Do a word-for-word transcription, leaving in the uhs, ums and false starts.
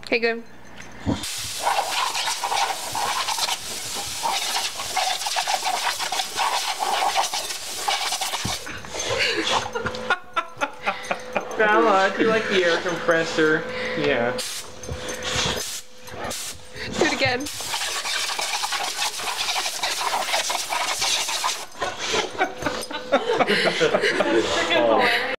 Okay, good. Bella, do you like the air compressor? Yeah. Do it again. That's freaking hilarious.